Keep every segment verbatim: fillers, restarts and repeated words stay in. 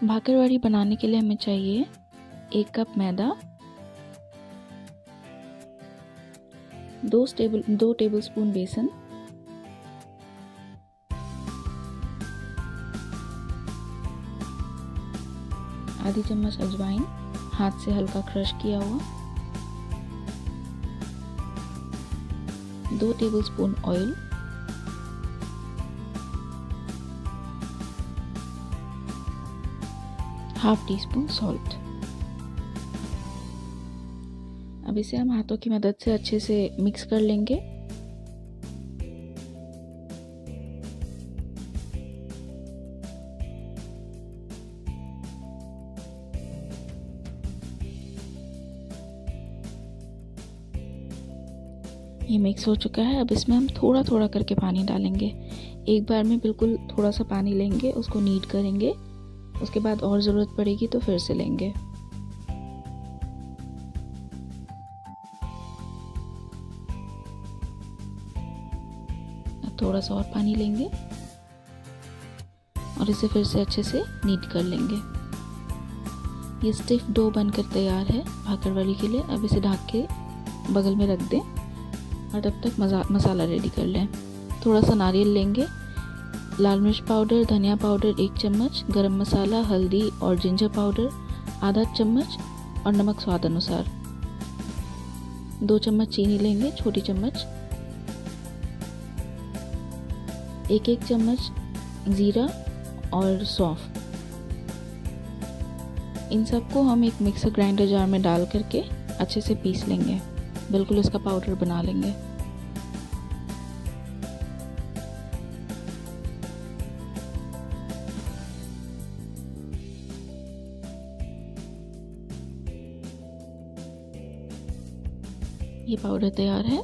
भाकरवाड़ी बनाने के लिए हमें चाहिए एक कप मैदा, दो टेबल दो टेबलस्पून बेसन, आधी चम्मच अजवाइन हाथ से हल्का क्रश किया हुआ, दो tablespoon oil, half teaspoon salt. अब इसे हम हाथों की मदद से अच्छे से मिक्स कर लेंगे। ये मिक्स हो चुका है। अब इसमें हम थोड़ा थोड़ा करके पानी डालेंगे। एक बार में बिल्कुल थोड़ा सा पानी लेंगे, उसको नीड करेंगे, उसके बाद और ज़रूरत पड़ेगी तो फिर से लेंगे। अब थोड़ा सा और पानी लेंगे और इसे फिर से अच्छे से नीड कर लेंगे। ये स्टिफ डो बनकर तैयार है भाकरवाड़ी के लिए। अब इसे ढक के बगल में रख दें और तब तक मसा, मसाला रेडी कर लें। थोड़ा सा नारियल लेंगे, लाल मिर्च पाउडर, धनिया पाउडर एक चम्मच, गरम मसाला, हल्दी और जिंजर पाउडर आधा चम्मच और नमक स्वाद अनुसार। दो चम्मच चीनी लेंगे, छोटी चम्मच, एक एक चम्मच ज़ीरा और सौंफ। इन सबको हम एक मिक्सर ग्राइंडर जार में डाल करके अच्छे से पीस लेंगे, बिल्कुल इसका पाउडर बना लेंगे। ये पाउडर तैयार है।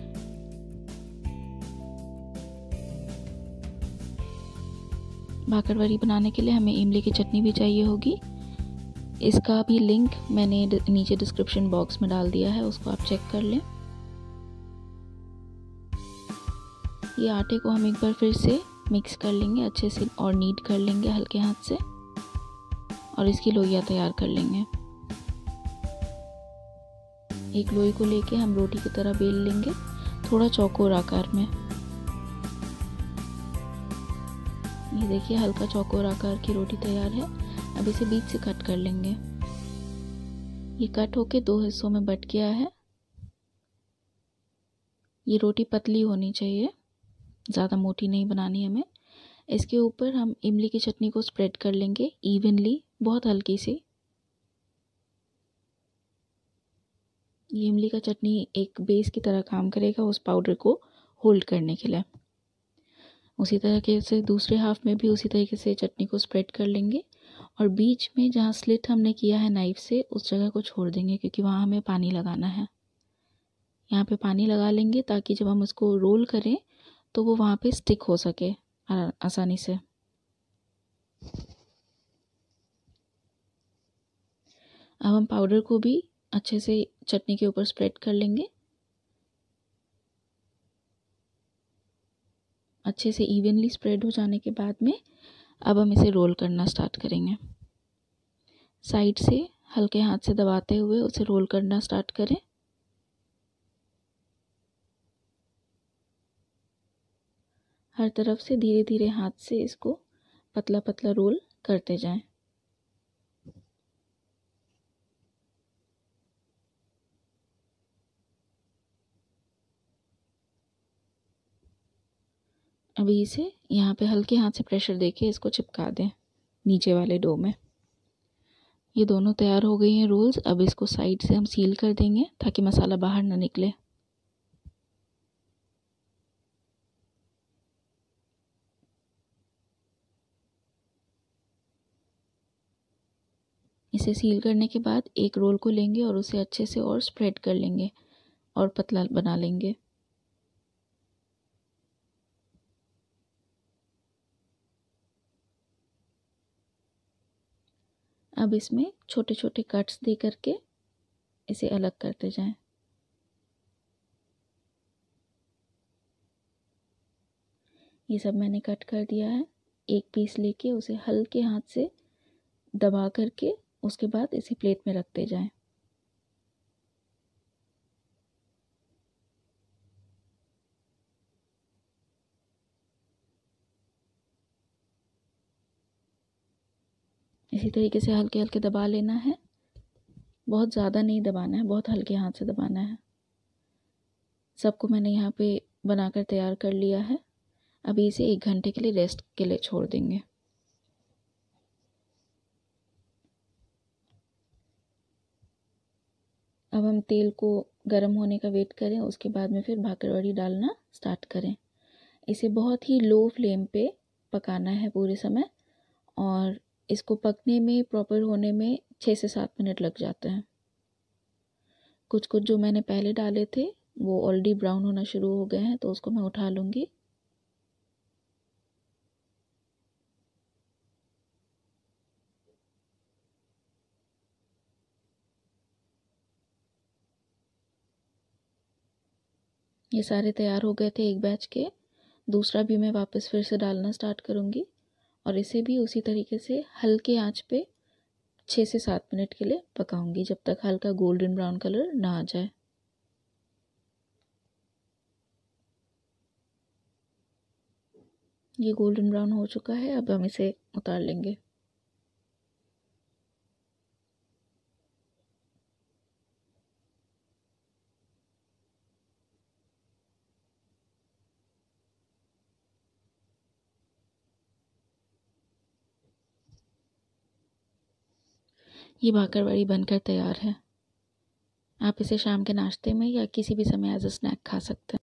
भाकरवाड़ी बनाने के लिए हमें इमली की चटनी भी चाहिए होगी। इसका भी लिंक मैंने नीचे डिस्क्रिप्शन बॉक्स में डाल दिया है, उसको आप चेक कर लें। ये आटे को हम एक बार फिर से मिक्स कर लेंगे अच्छे से और नीड कर लेंगे हल्के हाथ से और इसकी लोइयां तैयार कर लेंगे। एक लोई को लेके हम रोटी की तरह बेल लेंगे, थोड़ा चौकोर आकार में। ये देखिए हल्का चौकोर आकार की रोटी तैयार है। अब इसे बीच से कट कर लेंगे। ये कट होके दो हिस्सों में बट गया है। ये रोटी पतली होनी चाहिए, ज़्यादा मोटी नहीं बनानी हमें। इसके ऊपर हम इमली की चटनी को स्प्रेड कर लेंगे इवनली, बहुत हल्की सी। ये इमली का चटनी एक बेस की तरह काम करेगा उस पाउडर को होल्ड करने के लिए। उसी तरीके से दूसरे हाफ में भी उसी तरीके से चटनी को स्प्रेड कर लेंगे और बीच में जहाँ स्लिट हमने किया है नाइफ से उस जगह को छोड़ देंगे, क्योंकि वहाँ हमें पानी लगाना है। यहाँ पे पानी लगा लेंगे ताकि जब हम उसको रोल करें तो वो वहाँ पे स्टिक हो सके आसानी से। अब हम पाउडर को भी अच्छे से चटनी के ऊपर स्प्रेड कर लेंगे। अच्छे से इवनली स्प्रेड हो जाने के बाद में अब हम इसे रोल करना स्टार्ट करेंगे। साइड से हल्के हाथ से दबाते हुए उसे रोल करना स्टार्ट करें। हर तरफ से धीरे धीरे हाथ से इसको पतला पतला रोल करते जाएं। अभी इसे यहाँ पे हल्के हाथ से प्रेशर देके इसको चिपका दें नीचे वाले डो में। ये दोनों तैयार हो गई हैं रोल्स। अब इसको साइड से हम सील कर देंगे ताकि मसाला बाहर ना निकले। इसे सील करने के बाद एक रोल को लेंगे और उसे अच्छे से और स्प्रेड कर लेंगे और पतला बना लेंगे। अब इसमें छोटे छोटे कट्स दे करके इसे अलग करते जाएं। ये सब मैंने कट कर दिया है। एक पीस लेके उसे हल्के हाथ से दबा करके उसके बाद इसी प्लेट में रखते जाएं। इसी तरीके से हल्के हल्के दबा लेना है, बहुत ज़्यादा नहीं दबाना है, बहुत हल्के हाथ से दबाना है। सबको मैंने यहाँ पे बनाकर तैयार कर लिया है। अभी इसे एक घंटे के लिए रेस्ट के लिए छोड़ देंगे। अब हम तेल को गर्म होने का वेट करें, उसके बाद में फिर भाकरवड़ी डालना स्टार्ट करें। इसे बहुत ही लो फ्लेम पे पकाना है पूरे समय, और इसको पकने में, प्रॉपर होने में छः से सात मिनट लग जाते हैं। कुछ कुछ जो मैंने पहले डाले थे वो ऑलरेडी ब्राउन होना शुरू हो गए हैं, तो उसको मैं उठा लूँगी। ये सारे तैयार हो गए थे एक बैच के। दूसरा भी मैं वापस फिर से डालना स्टार्ट करूँगी, और इसे भी उसी तरीके से हल्के आंच पे छः से सात मिनट के लिए पकाऊंगी, जब तक हल्का गोल्डन ब्राउन कलर ना आ जाए। ये गोल्डन ब्राउन हो चुका है, अब हम इसे उतार लेंगे। ये भाकरवड़ी बनकर तैयार है। आप इसे शाम के नाश्ते में या किसी भी समय एज अ स्नैक खा सकते हैं।